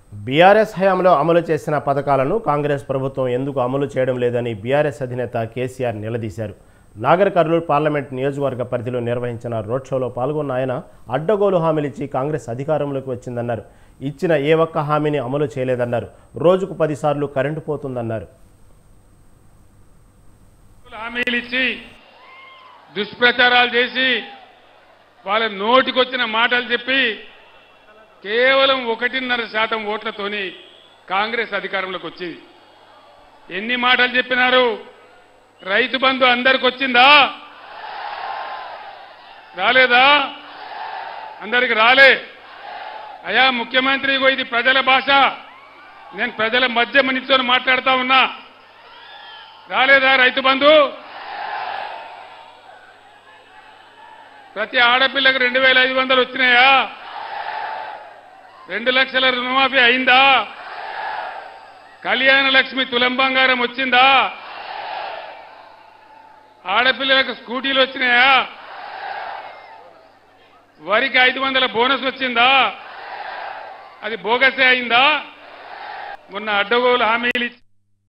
BRS హయాంలో అమలు చేసిన పథకాలను కాంగ్రెస్ ప్రభుత్వం ఎందుకు అమలు చేయడం లేదని బీఆర్ఎస్ అధినేత కేసీఆర్ నిలదీశారు. నాగర్ కర్నూలు పార్లమెంట్ నియోజకవర్గ పరిధిలో నిర్వహించిన రోడ్ షోలో పాల్గొన్న ఆయన అడ్డగోలు హామీలిచ్చి కాంగ్రెస్ అధికారంలోకి వచ్చిందన్నారు. ఇచ్చిన ఏ ఒక్క హామీని అమలు చేయలేదన్నారు. రోజుకు 10 సార్లు కరెంటు పోతుందన్నారు. హామీలిచ్చి దుష్ప్రచారాలు చేసి వాళ్ళ నోటికొచ్చిన మాటలు చెప్పి కేవలం 1.5% ఓట్లతోని కాంగ్రెస్ అధికారంలోకి వచ్చింది. ఎన్ని మాటలు చెప్పినారు? రైతు బంధు అందరికి వచ్చిందా? రాలేదా? అందరికి రాలే. అయ్యా ముఖ్యమంత్రి, ఇది ప్రజల భాష, నేను ప్రజల మధ్య నిల్చొని మాట్లాడుతా ఉన్నా. రాలేదా రైతు బంధు? ప్రతి ఆడపిల్లకు 2,500 వచ్చినాయా? 2 లక్షల రుణమాఫీ అయిందా? కళ్యాణ లక్ష్మి తులం బంగారం వచ్చిందా? ఆడపిల్లలకు స్కూటీలు వచ్చినాయా? వరికి 500 బోనస్ వచ్చిందా? అది బోగసే అయిందా? మొన్న అడ్డగోలు హామీలు